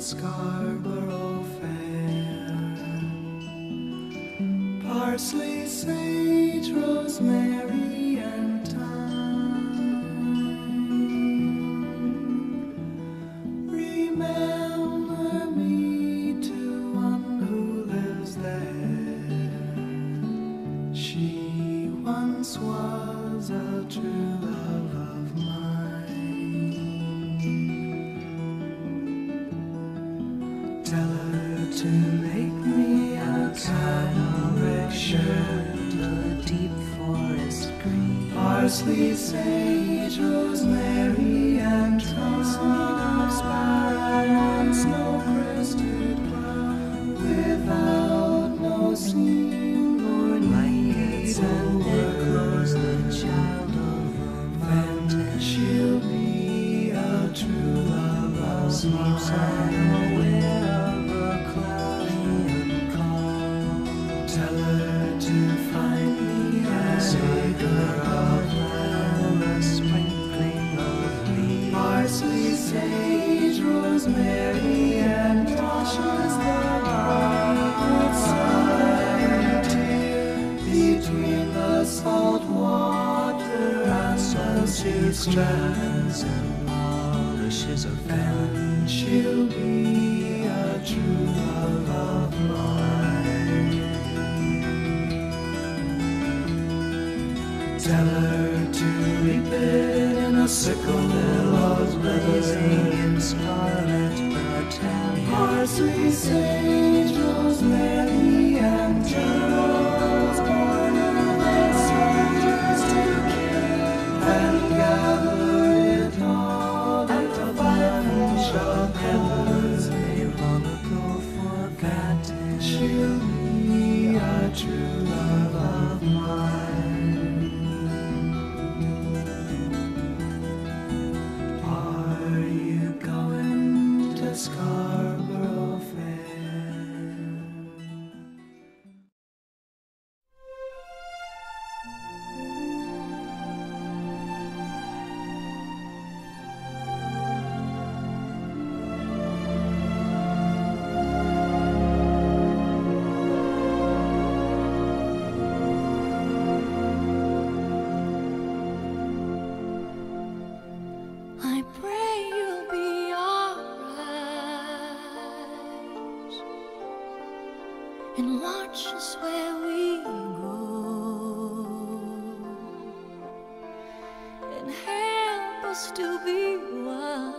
Scarborough Fair. Parsley, sage, rosemary, and thyme. Remember me to one who lives there. She once was a true love of mine. Tell her to make me a canoric shirt, a deep forest green. Parsley, sage, rosemary, and thyme. Sparrow, snow-crested brown, without no seam or need and echoes the child of a mountain. She'll be a true love of mine. Tell her to find me a Seger of lamb, a sprinkling of leaves. Parsley, sage, rosemary, and toshes the bright side. Between the salt water and the sea strands and polishes of fen, she'll be a true love of mine. Tell her to reap it in a sickle, willows blazing in scarlet battalion. Parsley, sage, rosemary, and geraniums, garner the soldiers to kill, and gather it all at the financial peddlers may long ago forgotten. She'll be a true love of mine. Scarborough Fair. I pray you'll be and watch us where we go, and help us to be wise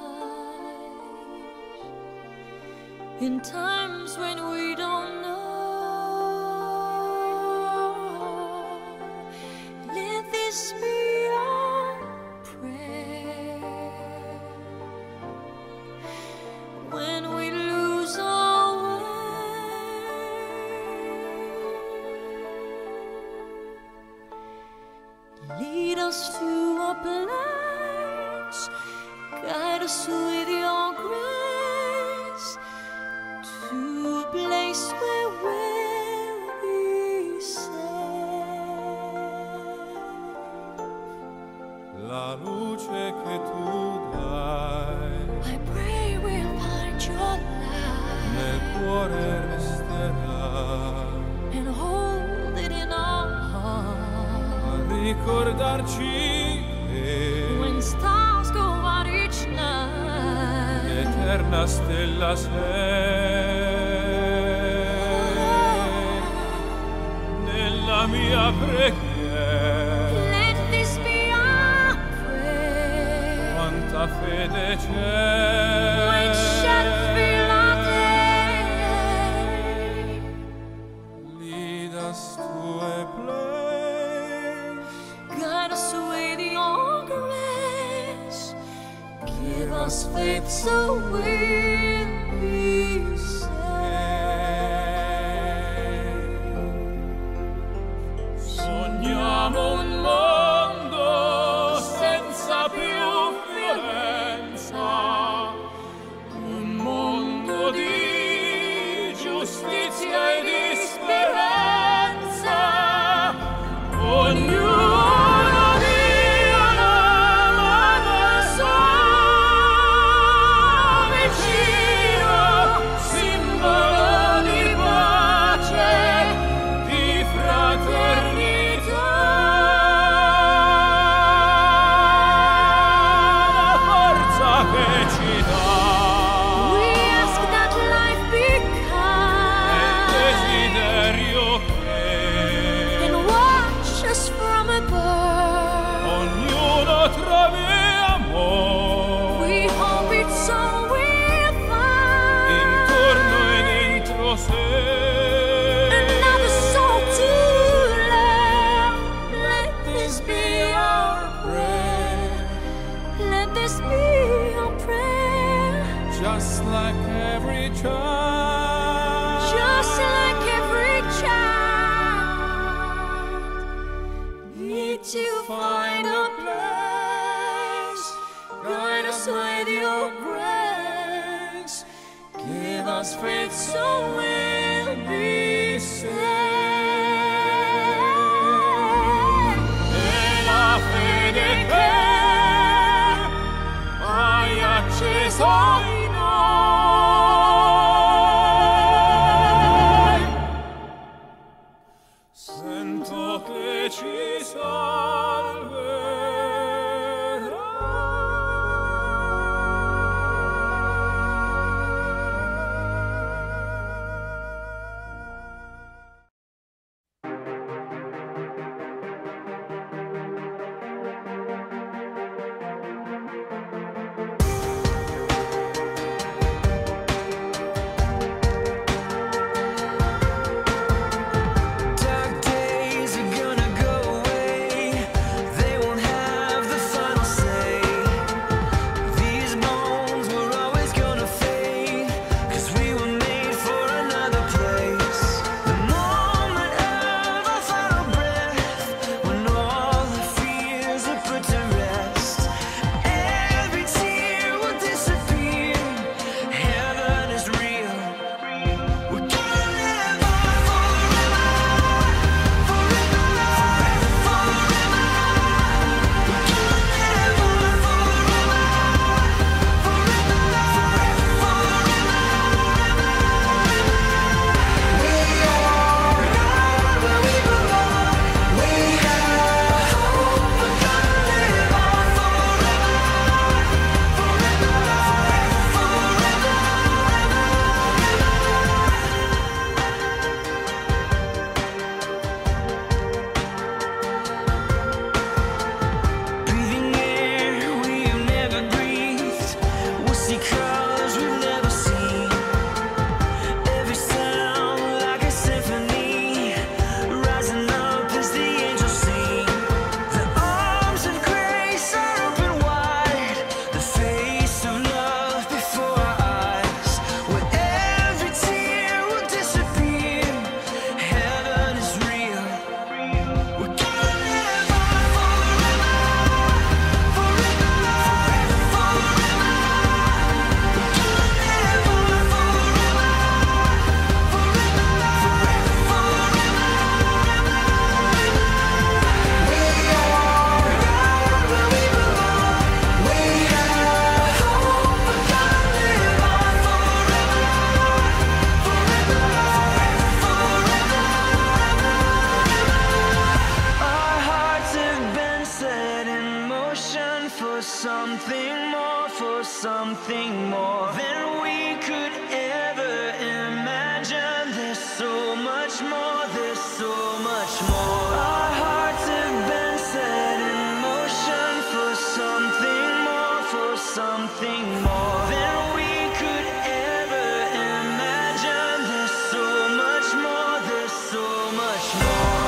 in times when we don't know. Let this be our prayer when we lose our way. Lead us to a place, guide us with your grace, to a place where we'll be safe. La luce che tu dai, I pray we'll find your light nel cuore resterà, and hold it in our heart. Ricordarci che When stars go out each night, eterna stella sei nella mia preghiera. let this be our prayer. Quanta fede c'è, When shadows fill our day, lead us to a place, guide us with your grace. Give us faith so we'll be saved. sogniamo un mondo senza più violenza, un mondo di giustizia e di speranza. Ognuno di una mano sua vicino. just like every child. Just like every child. Need to find a place. Guide us with your grace. Give us faith so we'll be saved. E la fede che hai acceso in noi, sento che ci salverà. Dark days are gonna go away. They won't have the final say. These bones were always gonna fade, 'cause we were made for another place. The moment of our final breath, when all the fears are put to rest, every tear will disappear. Heaven is real. We're gonna live on forever, forever, forever. We're gonna live on forever, forever, forever. We are where we belong. We have hope. We're gonna live on forever, forever, forever. Breathing air we have never breathed. We'll see colors we've never seen. Every sound like a symphony, rising up as the angels sing. The arms of grace are open wide, the face of love before our eyes, where every tear will disappear. Heaven is real. We're gonna live on forever, forever, forever. We're gonna live on forever, forever, forever. We are where we belong. We have hope. We're gonna live on forever, forever, forever. Our hearts have been set in motion for something more than we could ever imagine. There's so much more, there's so much more. Our hearts have been set in motion for something more than we could ever imagine. There's so much more, there's so much more.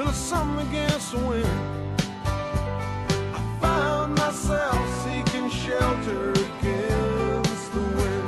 little something against the wind. I found myself seeking shelter against the wind.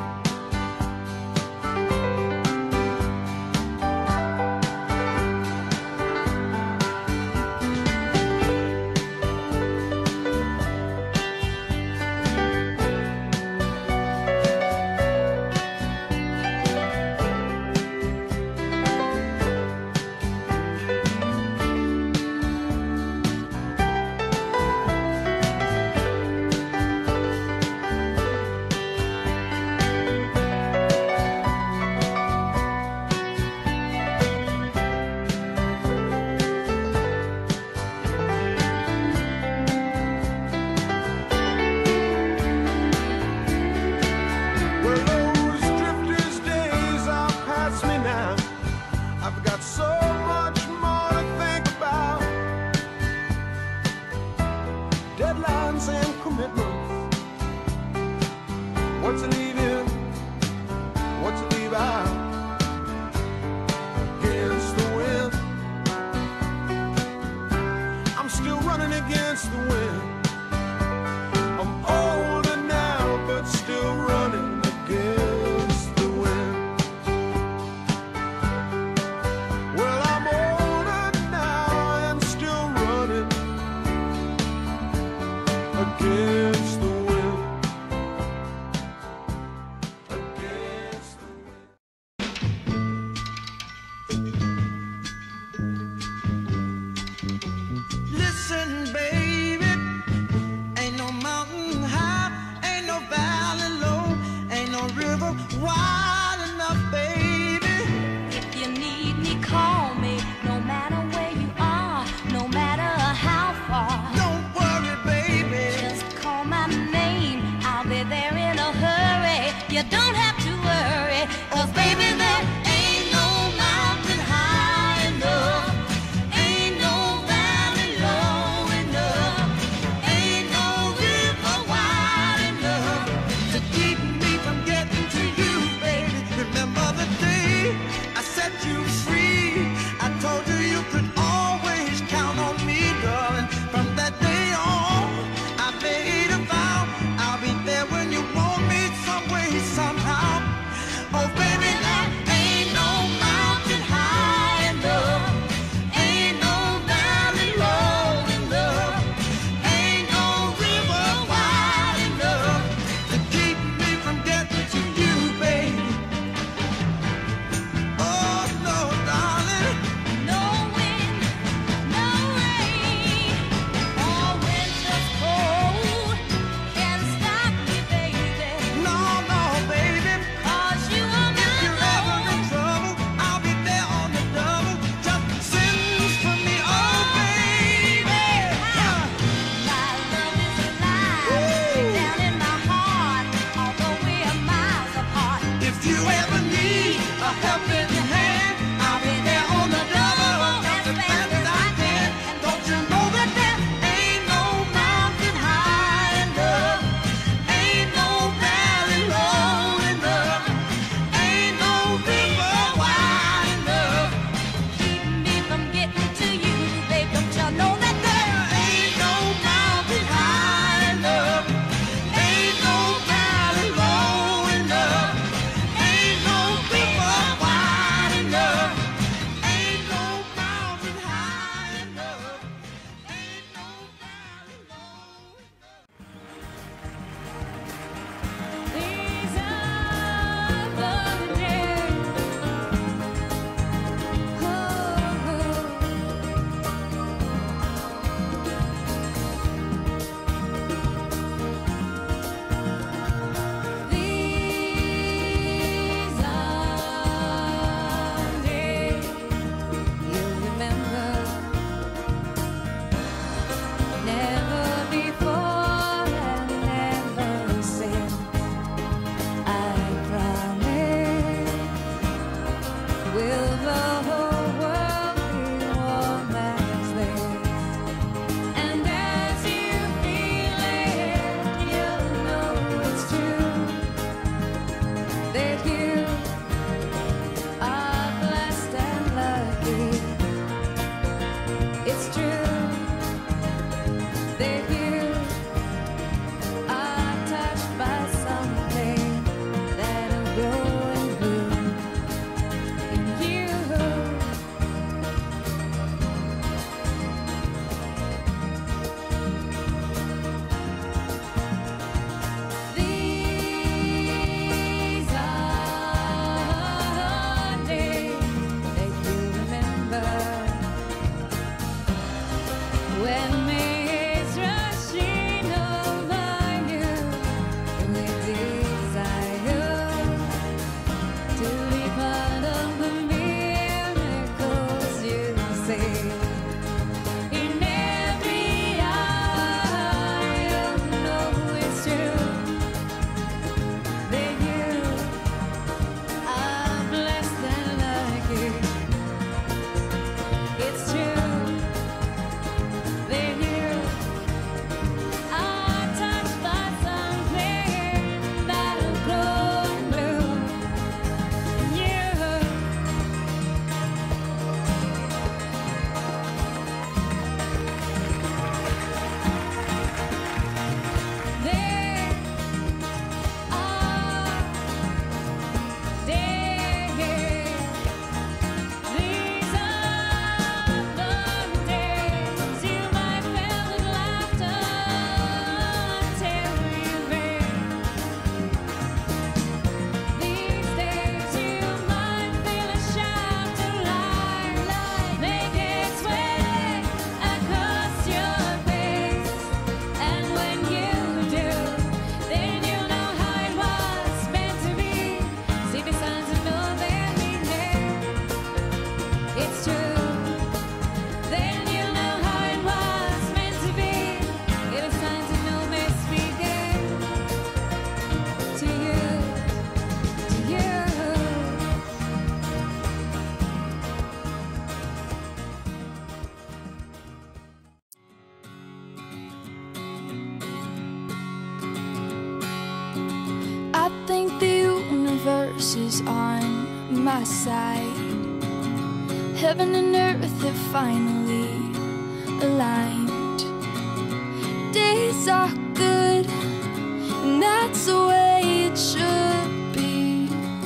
my side. Heaven and earth have finally aligned. Days are good, and that's the way it should be.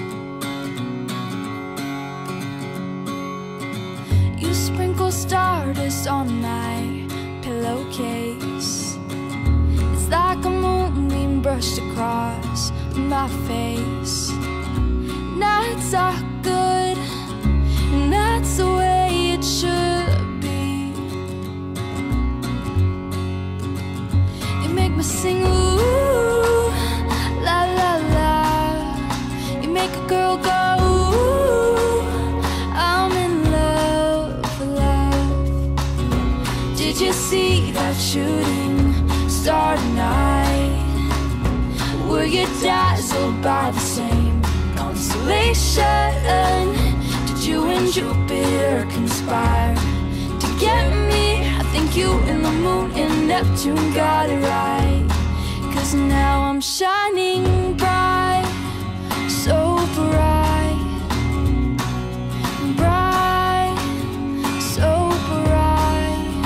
You sprinkle stardust on my pillowcase. It's like a moonbeam brushed across my face. Nights are good, and that's the way it should be. You make me sing ooh, la la la. You make a girl go ooh, I'm in love, love. Did you see that shooting star tonight? Were you dazzled by the same constellation? Did you and Jupiter conspire to get me? I think you and the moon and Neptune got it right. 'Cause now I'm shining bright, so bright, bright, so bright.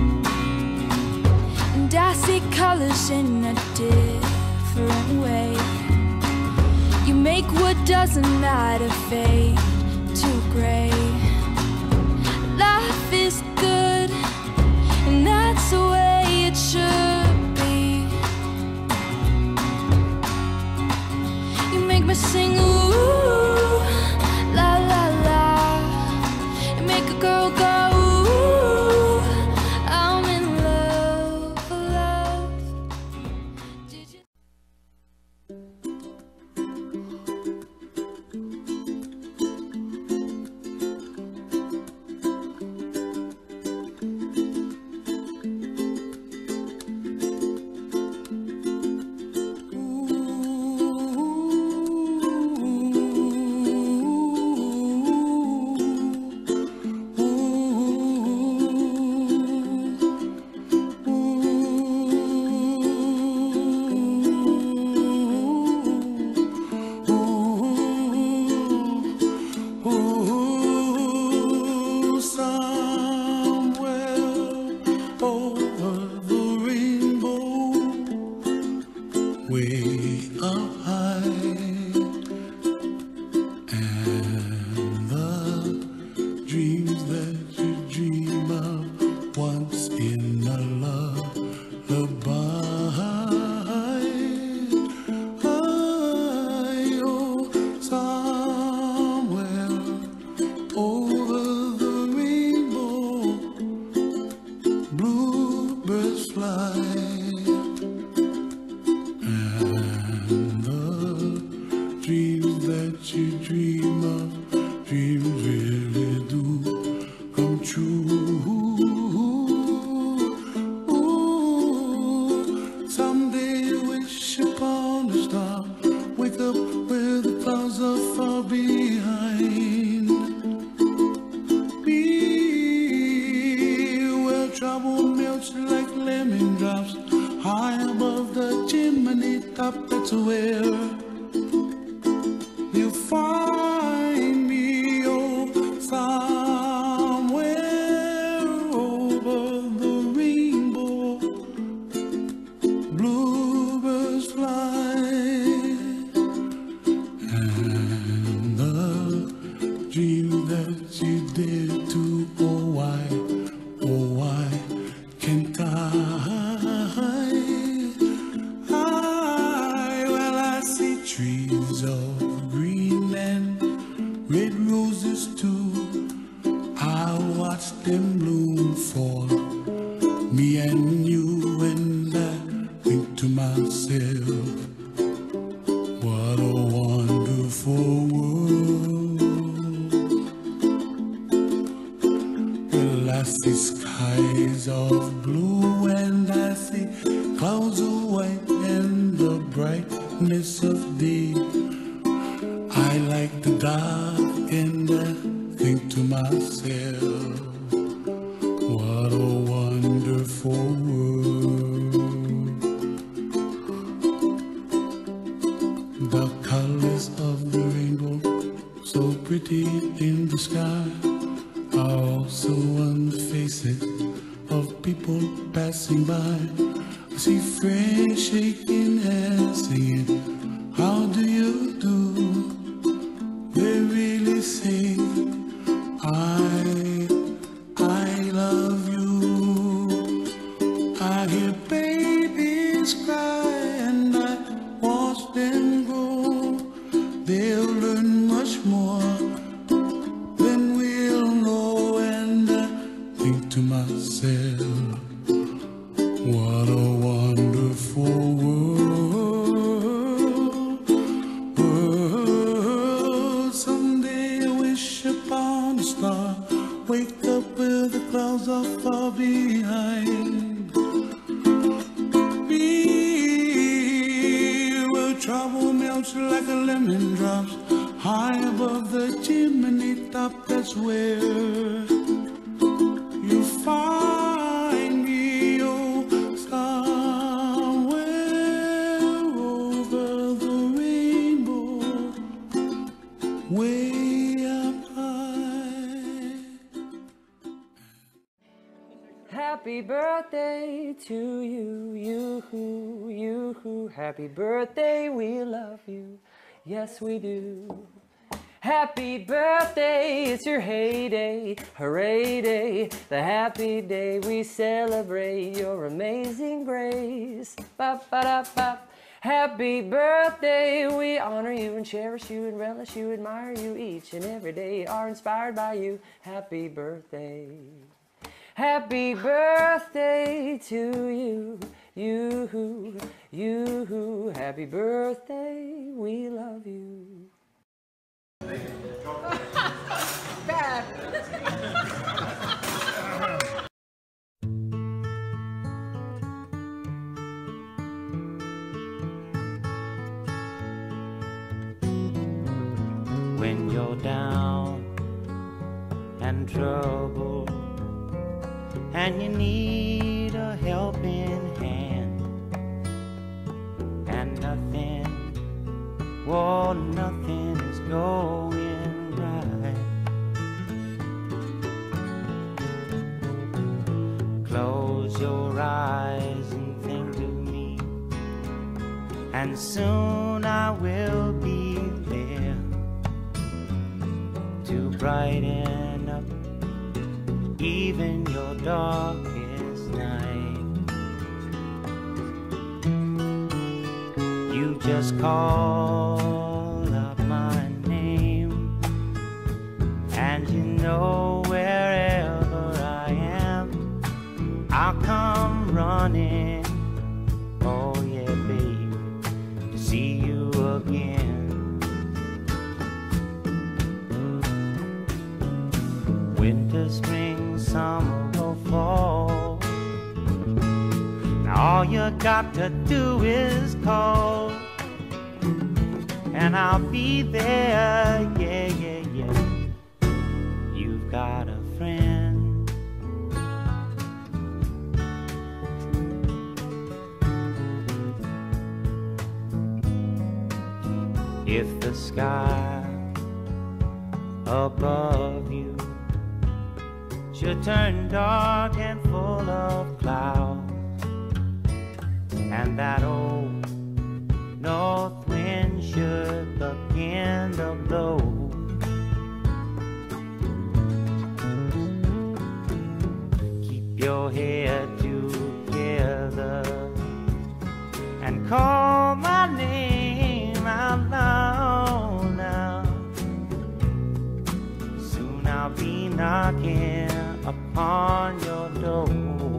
And I see colors in a different way. You make what doesn't matter fade to gray. Life is good, and that's the way it should be. You make me sing ooh, la la la. You make a girl go ooh, I'm in love, love. Did you The colors of the rainbow, so pretty also on the faces of people passing by. I see friends shaking hands, singing, how do you do? They really say, I love you. I hear babies cry and I watch them grow. They'll learn much more than we'll know. And I think to myself, what a wonderful world. Someday I wish upon a star, wake up where the clouds are far behind me, where trouble melts like a lemon drops high above the chimney top. That's where you find me, oh, somewhere over the rainbow, way up high. Happy birthday to you, you-hoo, you-hoo. Happy birthday, we love you, yes we do. Happy birthday, it's your heyday, hooray day, the happy day we celebrate your amazing grace. Bop-ba-da-bop. Happy birthday, we honor you and cherish you and relish you, admire you each and every day, are inspired by you. Happy birthday. Happy birthday to you, you-hoo, you-hoo. Happy birthday, we love you. Bad. When you're down and troubled and you need a helping hand, and nothing, whoa, nothing is going right. Close your eyes and think of me, and soon I will be there to brighten up even your darkest night. You just call up my name, and you know wherever I am, I'll come running. Oh yeah, babe, to see you again. Winter, spring, summer or fall, now all you got to do is call, and I'll be there, yeah, yeah, yeah. You've got a friend. If the sky above you should turn dark and full of clouds, and that old north wind should begin to blow, keep your head together and call my name out loud now. Soon I'll be knocking upon your door.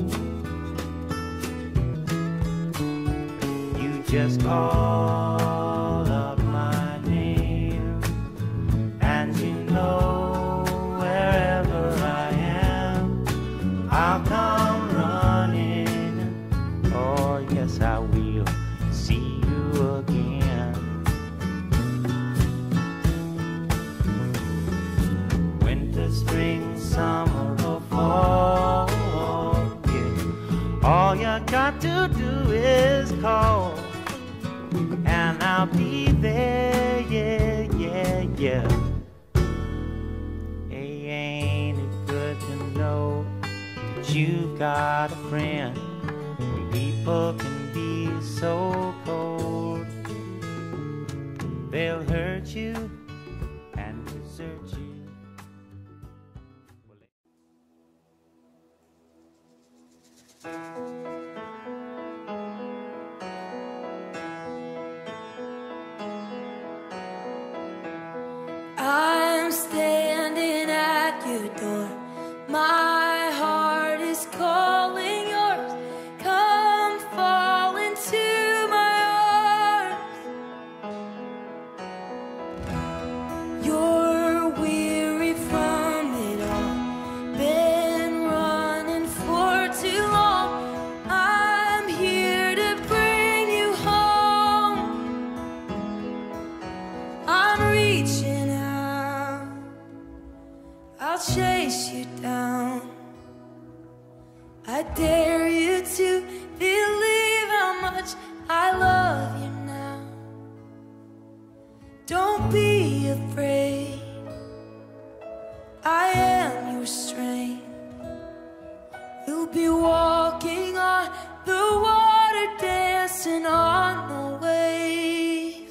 You just call up my name, and you know wherever I am, I'll come running. Oh yes, I will see you again. Winter, spring, summer or fall, yeah. All you got to do is call, and I'll be there, yeah, yeah, yeah. Hey, ain't it good to you've got a friend when people can be so cold. They'll hurt you and desert you. I'm standing at your door. My heart is calling yours. Come fall into my arms. You're weary from it all. Been running for too long. I'm here to bring you home. I'm reaching out. I'll chase you down. I dare you to believe how much I love you now. Don't be afraid. I am your strength. You'll be walking on the water, dancing on the waves.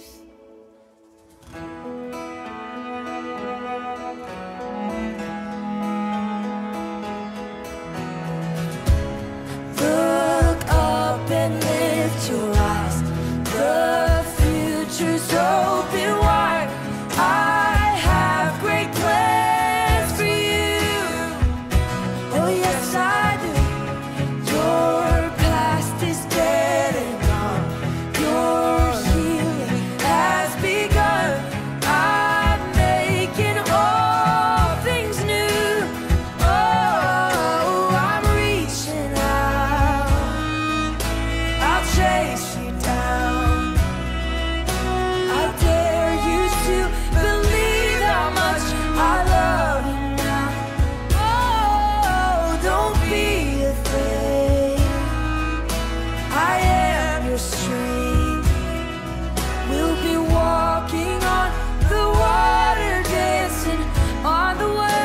Look up and lift your eyes. The future's open wide. I have great plans for you. Oh yes, I do. Your past is dead and gone. Your healing has begun. I'm making all things new. Oh, I'm reaching out. I'll chase you down. I dare you to believe how much I love you now. Oh, don't be afraid. I am your strength. We'll be walking on the water, dancing on the waves.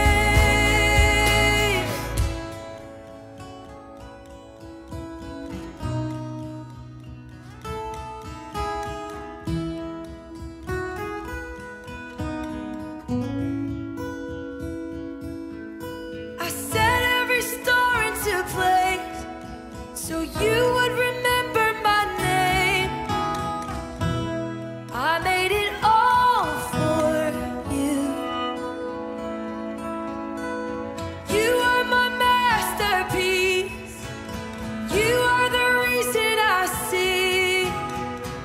I set every star into place so you would remember my name. I made it all for you. You are my masterpiece. You are the reason I sing.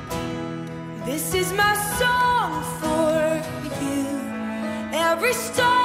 This is my song for you. Every star